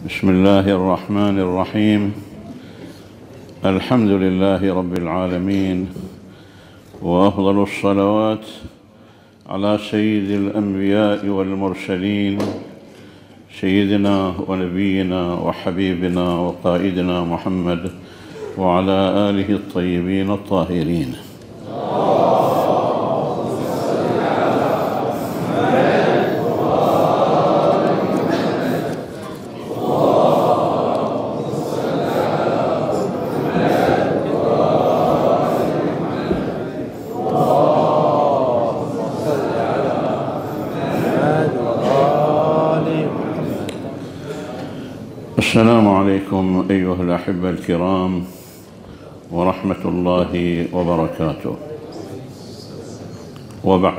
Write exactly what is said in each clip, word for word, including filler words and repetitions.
بسم الله الرحمن الرحيم. الحمد لله رب العالمين، وأفضل الصلوات على سيد الأنبياء والمرسلين، سيدنا ونبينا وحبيبنا وقائدنا محمد وعلى آله الطيبين الطاهرين. السلام عليكم أيها الأحبة الكرام ورحمة الله وبركاته. وبعد،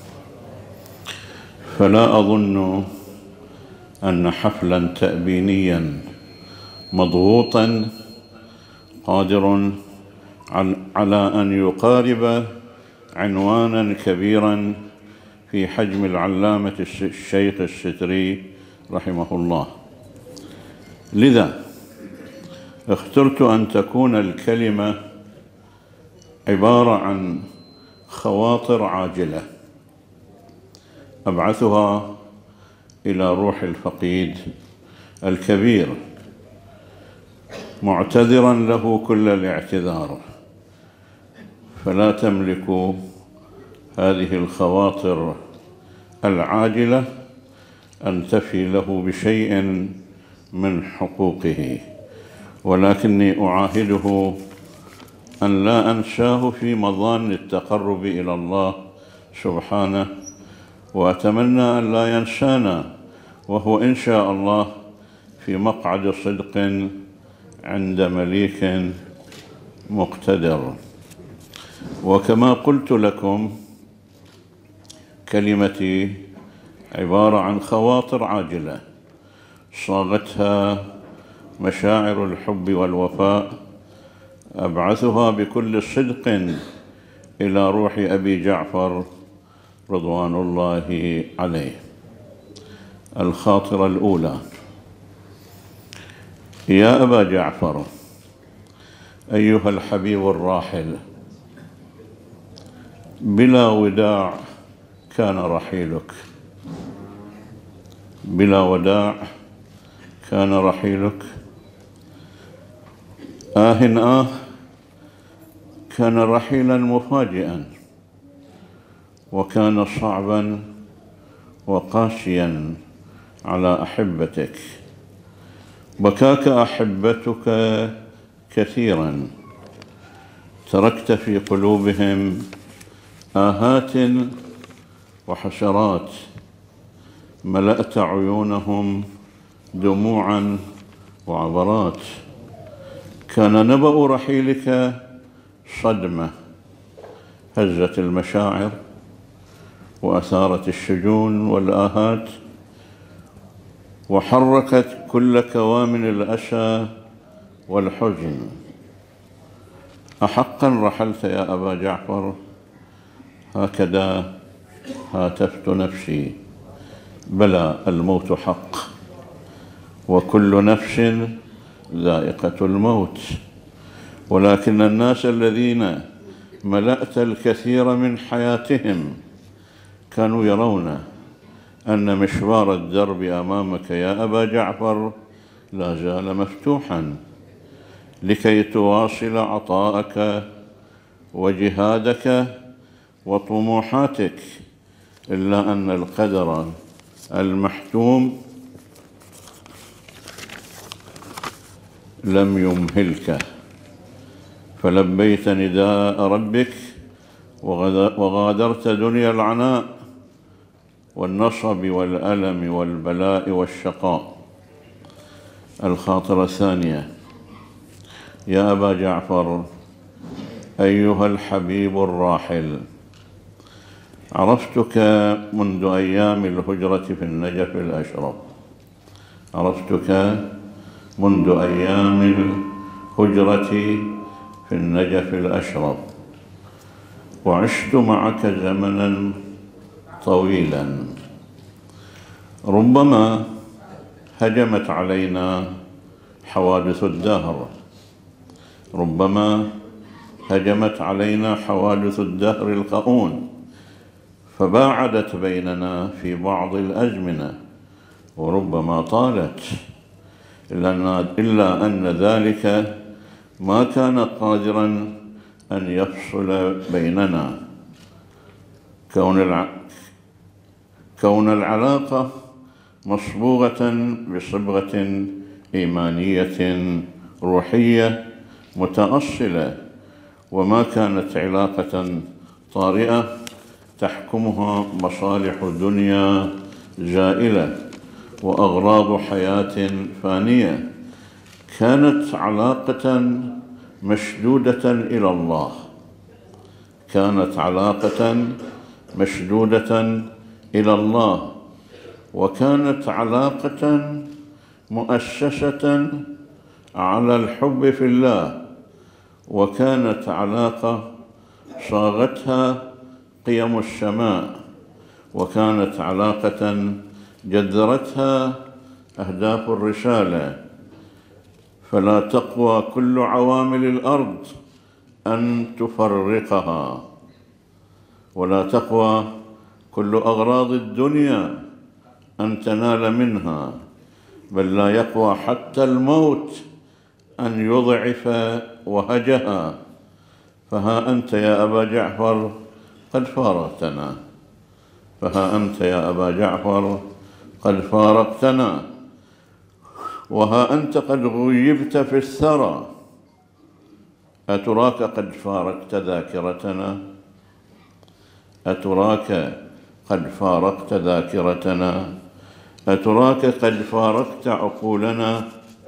فلا أظن أن حفلا تأبينيا مضغوطا قادر على أن يقارب عنوانا كبيرا في حجم العلامة الشيخ الستري رحمه الله. لذا اخترت أن تكون الكلمة عبارة عن خواطر عاجلة أبعثها إلى روح الفقيد الكبير، معتذرا له كل الاعتذار، فلا تملك هذه الخواطر العاجلة أن تفي له بشيء من حقوقه، ولكني أعاهده أن لا أنساه في مظان التقرب إلى الله سبحانه، وأتمنى أن لا ينسانا وهو إن شاء الله في مقعد صدق عند مليك مقتدر. وكما قلت لكم، كلمتي عبارة عن خواطر عاجلة صاغتها مشاعر الحب والوفاء، أبعثها بكل صدق إلى روح أبي جعفر رضوان الله عليه. الخاطرة الأولى: يا أبا جعفر، أيها الحبيب الراحل، بلا وداع كان رحيلك، بلا وداع كان رحيلك. آه آه كان رحيلا مفاجئا، وكان صعبا وقاسيا على أحبتك. بكاك أحبتك كثيرا، تركت في قلوبهم آهات وحسرات، ملأت عيونهم دموعا وعبرات. كان نبأ رحيلك صدمة هزت المشاعر وأثارت الشجون والآهات، وحركت كل كوامن الأسى والحزن. أحقا رحلت يا أبا جعفر؟ هكذا هاتفت نفسي. بلى، الموت حق، وكل نفس ذائقة الموت، ولكن الناس الذين ملأت الكثير من حياتهم كانوا يرون أن مشوار الدرب أمامك يا أبا جعفر لا زال مفتوحا لكي تواصل عطاءك وجهادك وطموحاتك، إلا أن القدر المحتوم لم يمهلك، فلبيت نداء ربك وغادرت دنيا العناء والنصب والألم والبلاء والشقاء. الخاطرة الثانية: يا أبا جعفر، أيها الحبيب الراحل، عرفتك منذ أيام الهجرة في النجف الأشرف، عرفتك منذ أيام الهجرة في النجف الأشرف، وعشت معك زمنا طويلا. ربما هجمت علينا حوادث الدهر، ربما هجمت علينا حوادث الدهر الخؤون فباعدت بيننا في بعض الأزمنة، وربما طالت، إلا أن ذلك ما كان قادراً أن يفصل بيننا. كون كون العلاقة مصبوغة بصبغة إيمانية روحية متأصلة، وما كانت علاقة طارئة تحكمها مصالح دنيا زائلة وأغراض حياة فانية. كانت علاقة مشدودة إلى الله، كانت علاقة مشدودة إلى الله، وكانت علاقة مؤسسة على الحب في الله، وكانت علاقة صاغتها قيم السماء، وكانت علاقة جذرتها أهداف الرسالة. فلا تقوى كل عوامل الأرض أن تفرقها، ولا تقوى كل أغراض الدنيا أن تنال منها، بل لا يقوى حتى الموت أن يضعف وهجها. فها أنت يا أبا جعفر قد فارقتنا، فها أنت يا أبا جعفر قد فارقتنا، وها أنت قد غيبت في الثرى. أتراك قد فارقت ذاكرتنا؟ أتراك قد فارقت ذاكرتنا؟ أتراك قد فارقت عقولنا؟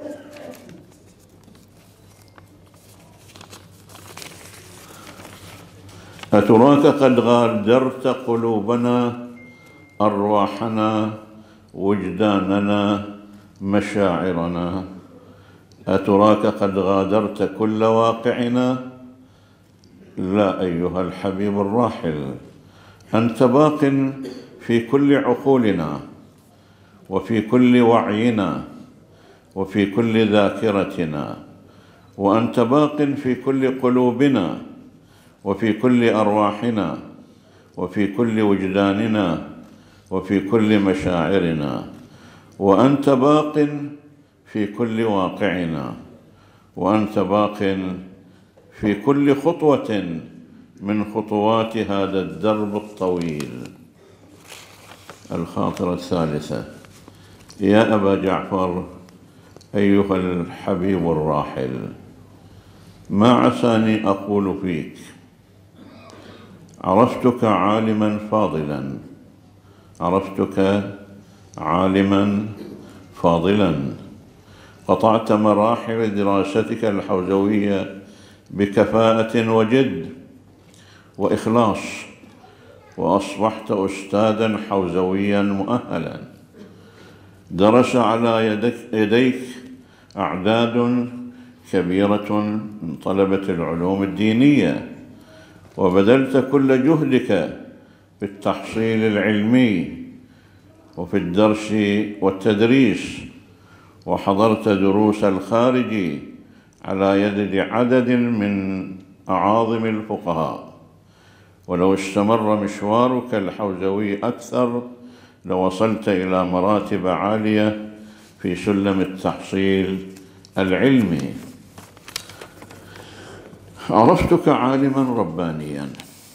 أتراك قد غادرت قلوبنا، أرواحنا، وجداننا، مشاعرنا؟ أتراك قد غادرت كل واقعنا؟ لا أيها الحبيب الراحل، أنت باق في كل عقولنا، وفي كل وعينا، وفي كل ذاكرتنا، وأنت باق في كل قلوبنا، وفي كل أرواحنا، وفي كل وجداننا، وفي كل مشاعرنا، وأنت باق في كل واقعنا، وأنت باق في كل خطوة من خطوات هذا الدرب الطويل. الخاطرة الثالثة: يا أبا جعفر أيها الحبيب الراحل، ما عساني أقول فيك، عرفتك عالما فاضلا، عرفتك عالما فاضلا، قطعت مراحل دراستك الحوزوية بكفاءة وجد وإخلاص، وأصبحت أستاذا حوزويا مؤهلا. درس على يدك, يديك أعداد كبيرة من طلبة العلوم الدينية، وبذلت كل جهدك في التحصيل العلمي وفي الدرس والتدريس، وحضرت دروس الخارج على يد عدد من أعاظم الفقهاء. ولو استمر مشوارك الحوزوي أكثر لوصلت إلى مراتب عالية في سلم التحصيل العلمي. عرفتك عالما ربانيا،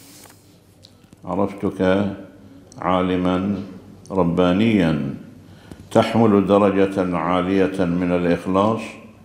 عرفتك عالما ربانيا تحمل درجة عالية من الإخلاص،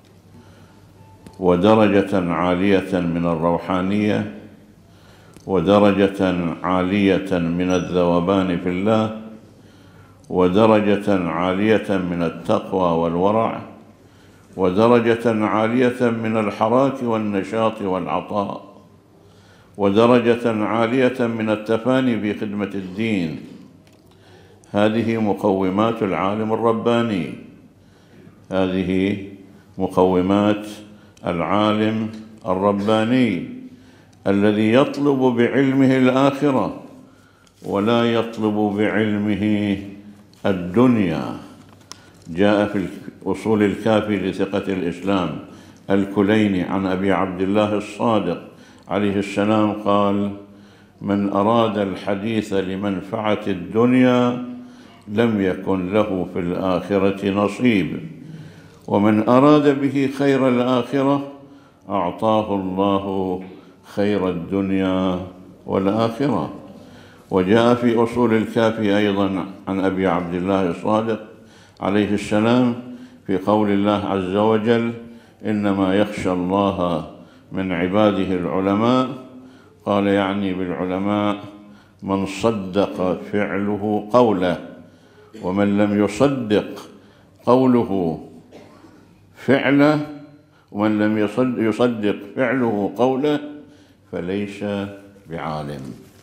ودرجة عالية من الروحانية، ودرجة عالية من الذوبان في الله، ودرجة عالية من التقوى والورع، ودرجة عالية من الحراك والنشاط والعطاء، ودرجة عالية من التفاني في خدمة الدين. هذه مقومات العالم الرباني، هذه مقومات العالم الرباني الذي يطلب بعلمه الآخرة ولا يطلب بعلمه الدنيا. جاء في أصول الكافي لثقة الإسلام الكليني عن أبي عبد الله الصادق عليه السلام قال: من أراد الحديث لمنفعة الدنيا لم يكن له في الآخرة نصيب، ومن أراد به خير الآخرة أعطاه الله خير الدنيا والآخرة. وجاء في أصول الكافي أيضا عن أبي عبد الله الصادق عليه السلام في قول الله عز وجل: إنما يخشى الله من عباده العلماء. قال يعني بالعلماء من صدق فعله قوله، ومن لم يصدق قوله فعله ومن لم يصدق فعله قوله فليس بعالم.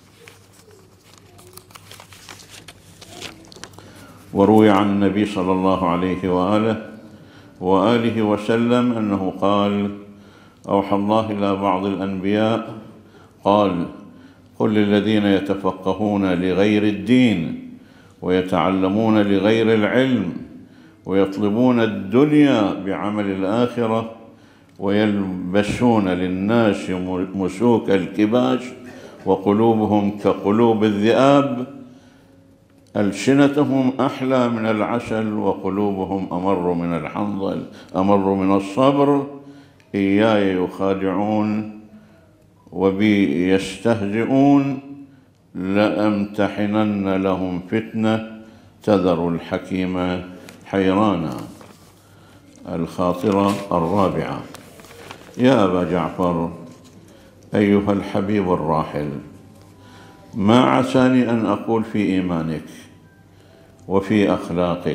وروي عن النبي صلى الله عليه وآله وآله وسلم أنه قال: أوحى الله إلى بعض الأنبياء قال: قل للذين يتفقهون لغير الدين ويتعلمون لغير العلم ويطلبون الدنيا بعمل الآخرة ويلبسون للناس مسوك الكباش وقلوبهم كقلوب الذئاب، ألسنتهم أحلى من العسل وقلوبهم أمر من الحنظل أمر من الصبر، إياي يخادعون وبي يستهزئون، لأمتحنن لهم فتنة تذر الحكيم حيرانا. الخاطرة الرابعة: يا أبا جعفر أيها الحبيب الراحل، ما عساني أن أقول في إيمانك وفي أخلاقك،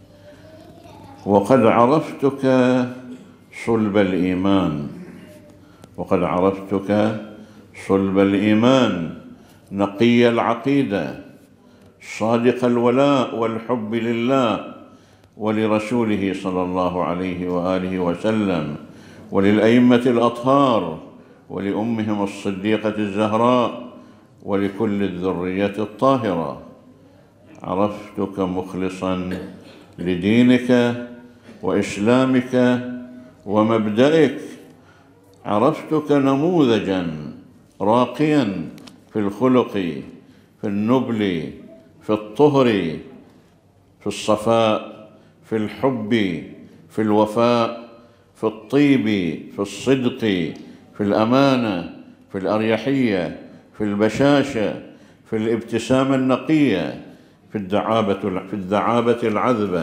وقد عرفتك صلب الإيمان وقد عرفتك صلب الإيمان نقي العقيدة صادق الولاء والحب لله ولرسوله صلى الله عليه وآله وسلم وللأئمة الأطهار ولأمهم الصديقة الزهراء ولكل الذرية الطاهرة. عرفتك مخلصا لدينك وإسلامك ومبدئك، عرفتك نموذجا راقيا في الخلق، في النبل، في الطهر، في الصفاء، في الحب، في الوفاء، في الطيب، في الصدق، في الأمانة، في الأريحية، في البشاشة، في الابتسامة النقية، في الدعابة في الدعابة العذبة.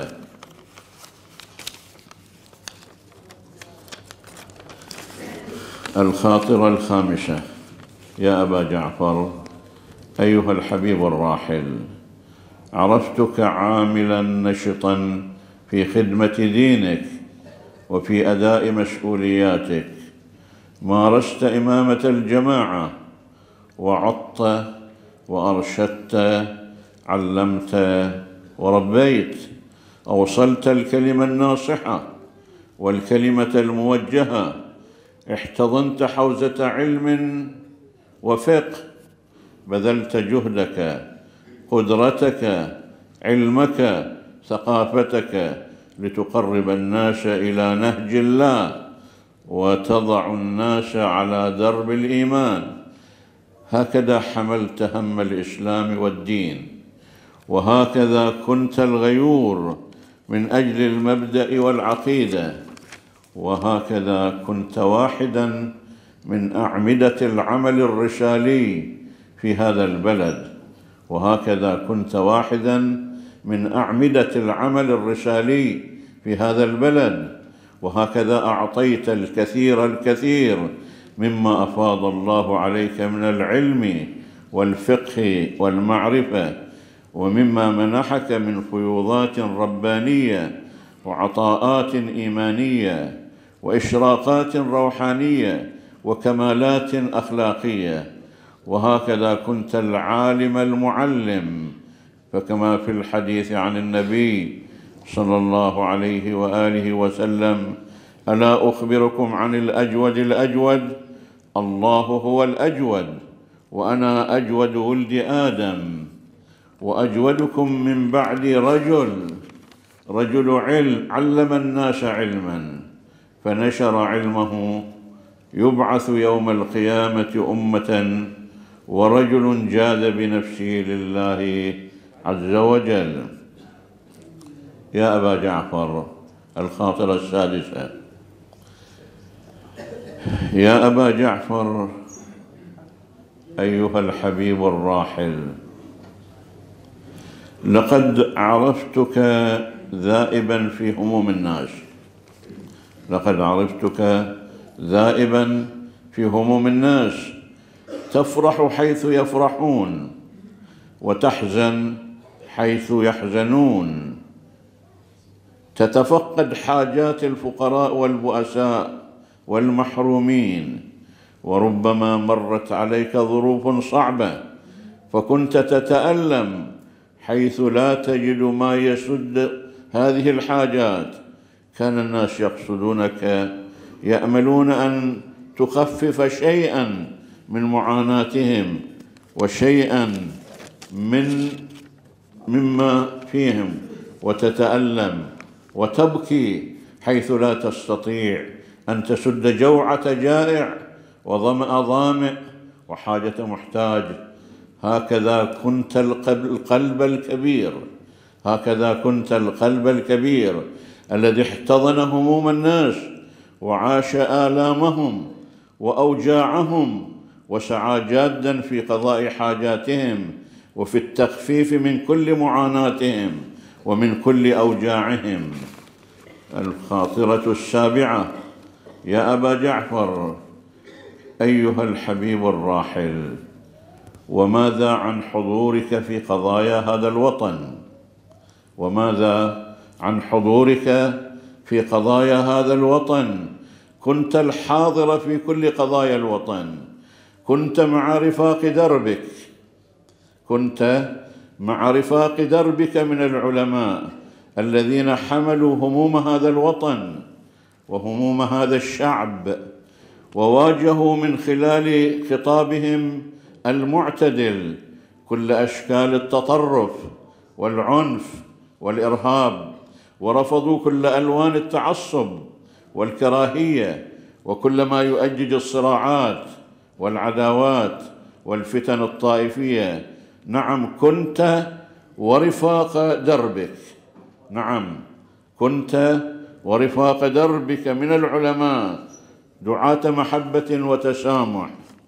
الخاطرة الخامسة: يا أبا جعفر أيها الحبيب الراحل، عرفتك عاملا نشطا في خدمة دينك وفي أداء مسؤولياتك، مارست إمامة الجماعة، وعظت وأرشدت، علمت وربيت، أوصلت الكلمة الناصحة والكلمة الموجهة، احتضنت حوزة علم وفقه، بذلت جهدك، قدرتك، علمك، ثقافتك لتقرب الناس إلى نهج الله وتضع الناس على درب الإيمان. هكذا حملت هم الإسلام والدين، وهكذا كنت الغيور من أجل المبدأ والعقيدة، وهكذا كنت واحدا من أعمدة العمل الرسالي في هذا البلد، وهكذا كنت واحدا من أعمدة العمل الرسالي في هذا البلد، وهكذا أعطيت الكثير الكثير مما أفاض الله عليك من العلم والفقه والمعرفة، ومما منحك من فيوضات ربانية وعطاءات إيمانية وإشراقات روحانية وكمالات أخلاقية. وهكذا كنت العالم المعلم، فكما في الحديث عن النبي صلى الله عليه وآله وسلم: ألا أخبركم عن الأجود الأجود؟ الله هو الأجود، وأنا أجود ولد آدم، وأجودكم من بعدي رجل رجل علم علم الناس علما فنشر علمه يبعث يوم القيامة أمة، ورجل جاد بنفسه لله عز وجل. يا أبا جعفر، الخاطرة السادسة: يا أبا جعفر أيها الحبيب الراحل، لقد عرفتك ذائبا في هموم الناس، لقد عرفتك ذائبا في هموم الناس، تفرح حيث يفرحون وتحزن حيث يحزنون، تتفقد حاجات الفقراء والبؤساء والمحرومين، وربما مرت عليك ظروف صعبة فكنت تتألم حيث لا تجد ما يسد هذه الحاجات. كان الناس يقصدونك يأملون أن تخفف شيئا من معاناتهم وشيئا من مما فيهم، وتتألم وتبكي حيث لا تستطيع أن تسد جوعة جائع وظمأ ظامئ وحاجة محتاج. هكذا كنت القلب الكبير، هكذا كنت القلب الكبير الذي احتضن هموم الناس وعاش آلامهم وأوجاعهم، وسعى جادا في قضاء حاجاتهم وفي التخفيف من كل معاناتهم ومن كل أوجاعهم. الخاطرة السابعة: يا أبا جعفر أيها الحبيب الراحل، وماذا عن حضورك في قضايا هذا الوطن؟ وماذا عن حضورك في قضايا هذا الوطن؟ كنت الحاضر في كل قضايا الوطن، كنت مع رفاق دربك، كنت مع رفاق دربك من العلماء الذين حملوا هموم هذا الوطن وهموم هذا الشعب، وواجهوا من خلال خطابهم المعتدل كل أشكال التطرف والعنف والإرهاب، ورفضوا كل ألوان التعصب والكراهية وكل ما يؤجج الصراعات والعداوات والفتن الطائفية. نعم، كنت ورفاق دربك، نعم كنت ورفاق دربك من العلماء دعاة محبة وتسامح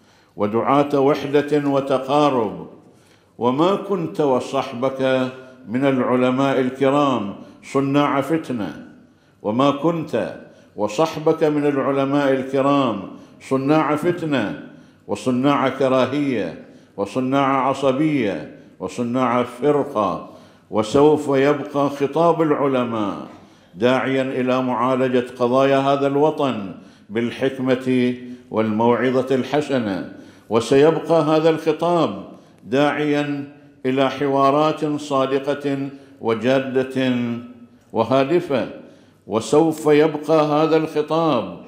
ودعاة وحدة وتقارب، وما كنت وصحبك من العلماء الكرام صناع فتنة، وما كنت وصحبك من العلماء الكرام صناع فتنة وصناع كراهية وصناع عصبية وصناع فرقة. وسوف يبقى خطاب العلماء داعيا إلى معالجة قضايا هذا الوطن بالحكمة والموعظة الحسنة، وسيبقى هذا الخطاب داعيا إلى حوارات صادقة وجادة وهادفة، وسوف يبقى هذا الخطاب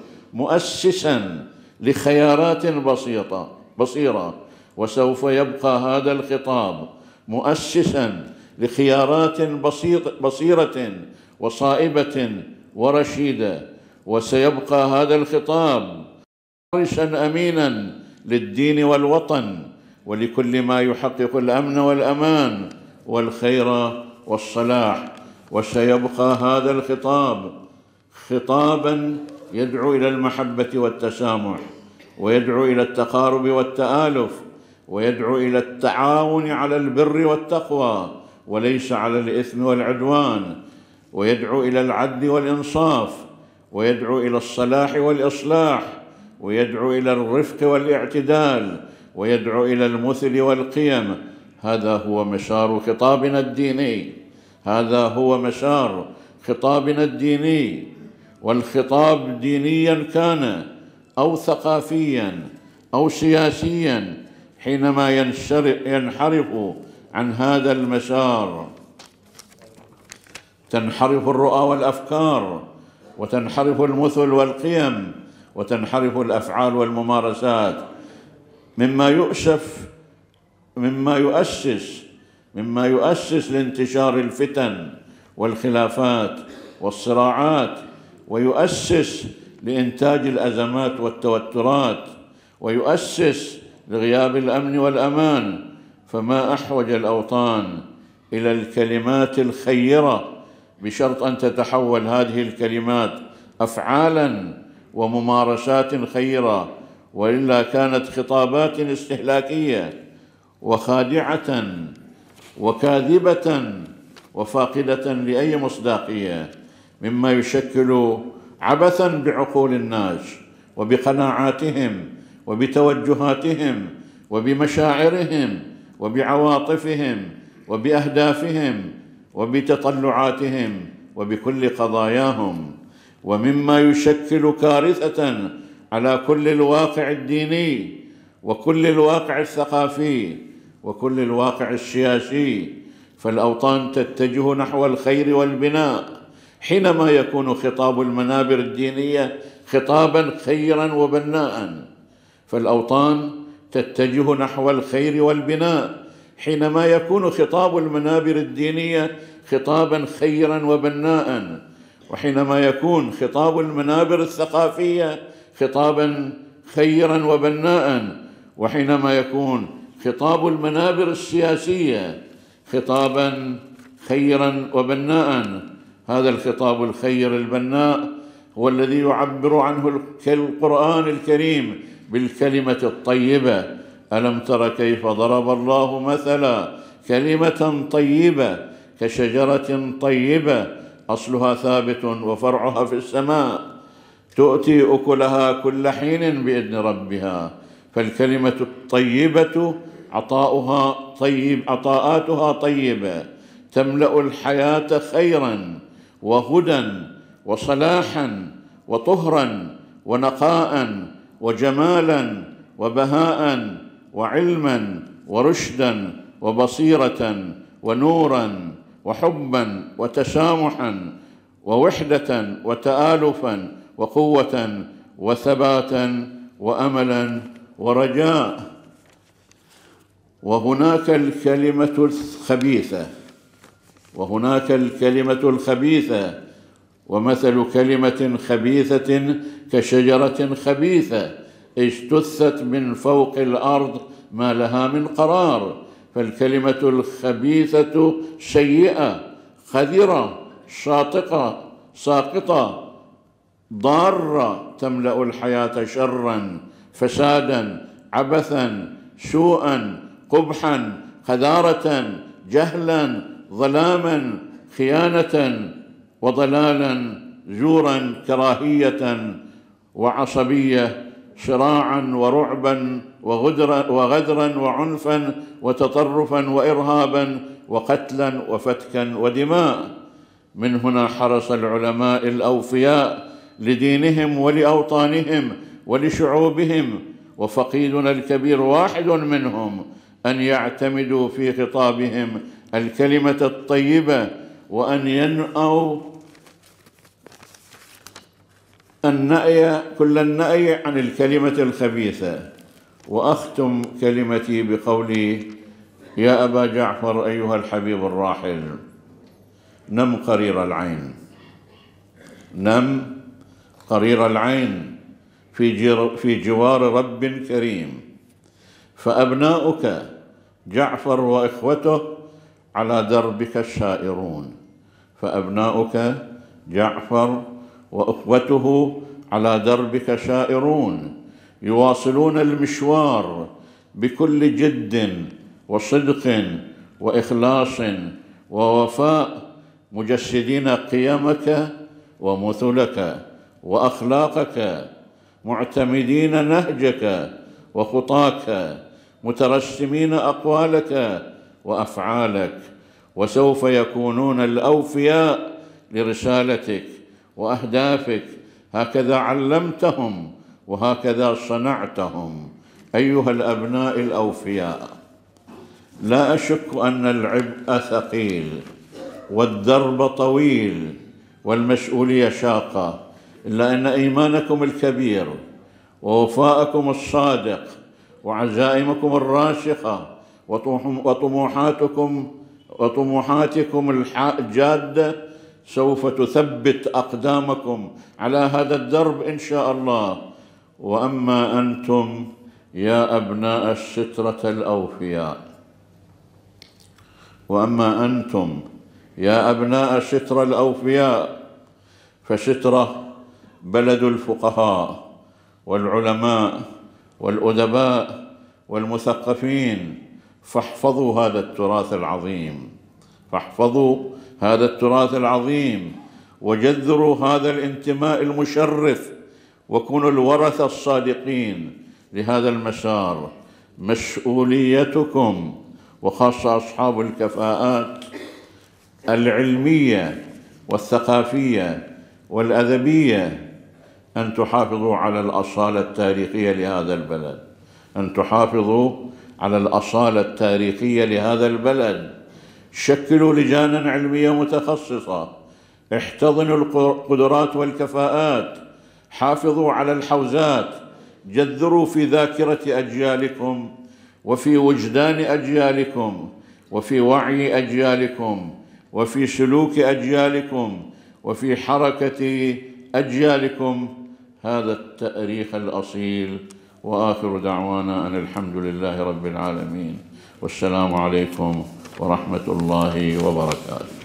مؤسسا لخيارات بسيطة بصيرة، وسوف يبقى هذا الخطاب مؤسسا لخيارات بصيرة وصائبة ورشيدة، وسيبقى هذا الخطاب حارسا أمينا للدين والوطن ولكل ما يحقق الأمن والأمان والخير والصلاح. وسيبقى هذا الخطاب خطابا يدعو إلى المحبة والتسامح، ويدعو إلى التقارب والتآلف، ويدعو إلى التعاون على البر والتقوى وليس على الإثم والعدوان، ويدعو إلى العدل والإنصاف، ويدعو إلى الصلاح والإصلاح، ويدعو إلى الرفق والاعتدال، ويدعو إلى المثل والقيم. هذا هو مسار خطابنا الديني، هذا هو مسار خطابنا الديني. والخطاب دينيا كان أو ثقافيا أو سياسيا حينما ينحرف عن هذا المسار تنحرف الرؤى والأفكار، وتنحرف المثل والقيم، وتنحرف الأفعال والممارسات، مما يؤسف مما يؤسس مما يؤسس لانتشار الفتن والخلافات والصراعات، ويؤسس لإنتاج الأزمات والتوترات، ويؤسس لغياب الأمن والأمان. فما أحوج الأوطان إلى الكلمات الخيرة، بشرط أن تتحول هذه الكلمات أفعالاً وممارسات خيرة، وإلا كانت خطابات استهلاكية وخادعة وكاذبة وفاقدة لأي مصداقية، مما يشكل عبثاً بعقول الناس وبقناعاتهم وبتوجهاتهم وبمشاعرهم وبعواطفهم وبأهدافهم وبتطلعاتهم وبكل قضاياهم، ومما يشكل كارثة على كل الواقع الديني وكل الواقع الثقافي وكل الواقع السياسي. فالأوطان تتجه نحو الخير والبناء حينما يكون خطاب المنابر الدينية خطاباً خيراً وبناءً. فالأوطان تتجه نحو الخير والبناء حينما يكون خطاب المنابر الدينية خطاباً خيراً وبناءً، وحينما يكون خطاب المنابر الثقافية خطاباً خيراً وبناءً، وحينما يكون خطاب المنابر السياسية خطاباً خيراً وبناءً. هذا الخطاب الخير البناء هو الذي يعبر عنه القرآن الكريم بالكلمة الطيبة. ألم تر كيف ضرب الله مثلا كلمة طيبة كشجرة طيبة أصلها ثابت وفرعها في السماء تؤتي أكلها كل حين بإذن ربها. فالكلمة الطيبة عطاؤها طيب، عطاءاتها طيبة، تملأ الحياة خيراً وهدى وصلاحاً وطهراً ونقاءً وجمالاً وبهاءً وعلماً ورشداً وبصيرة ونوراً وحباً وتسامحاً ووحدة وتآلفاً وقوة وثباتا وأملا ورجاء. وهناك الكلمة الخبيثة وهناك الكلمة الخبيثة ومثل كلمة خبيثة كشجرة خبيثة اجتثت من فوق الأرض ما لها من قرار. فالكلمة الخبيثة سيئة خذرة شاطقة ساقطة ضارة، تملأ الحياة شراً فساداً عبثاً سوءاً قبحاً خذارة جهلاً ظلاماً خيانة وضلالاً زوراً كراهية وعصبية صراعاً ورعباً وغدرا, وغدرا وعنفاً وتطرفاً وإرهاباً وقتلاً وفتكاً ودماء. من هنا حرص العلماء الأوفياء لدينهم ولأوطانهم ولشعوبهم، وفقيدنا الكبير واحد منهم، أن يعتمدوا في خطابهم الكلمة الطيبة وأن ينأوا النأي كل النأي عن الكلمة الخبيثة. وأختم كلمتي بقولي: يا أبا جعفر أيها الحبيب الراحل، نم قرير العين، نم قرير العين في, في جوار رب كريم، فأبناؤك جعفر وإخوته على دربك السائرون، فأبناؤك جعفر وإخوته على دربك سائرون، يواصلون المشوار بكل جد وصدق وإخلاص ووفاء، مجسدين قيمك ومثلك وأخلاقك، معتمدين نهجك وخطاك، مترسمين أقوالك وأفعالك، وسوف يكونون الأوفياء لرسالتك وأهدافك. هكذا علمتهم وهكذا صنعتهم. أيها الأبناء الأوفياء، لا أشك أن العبء ثقيل والدرب طويل والمسؤولية شاقة، إلا أن إيمانكم الكبير ووفاءكم الصادق وعزائمكم الراسخة وطموحاتكم وطموحاتكم الجادة سوف تثبت أقدامكم على هذا الدرب إن شاء الله. وأما أنتم يا أبناء السترة الأوفياء، وأما أنتم يا أبناء السترة الأوفياء، فسترة بلد الفقهاء والعلماء والأدباء والمثقفين، فاحفظوا هذا التراث العظيم، فاحفظوا هذا التراث العظيم، وجذروا هذا الانتماء المشرف، وكونوا الورثة الصادقين لهذا المسار. مسؤوليتكم، وخاصة أصحاب الكفاءات العلمية والثقافية والأدبية، أن تحافظوا على الأصالة التاريخية لهذا البلد، أن تحافظوا على الأصالة التاريخية لهذا البلد. شكلوا لجانا علمية متخصصة، احتضنوا القدرات والكفاءات، حافظوا على الحوزات، جذروا في ذاكرة أجيالكم وفي وجدان أجيالكم وفي وعي أجيالكم وفي سلوك أجيالكم وفي حركة أجيالكم هذا التاريخ الأصيل. وآخر دعوانا أن الحمد لله رب العالمين، والسلام عليكم ورحمة الله وبركاته.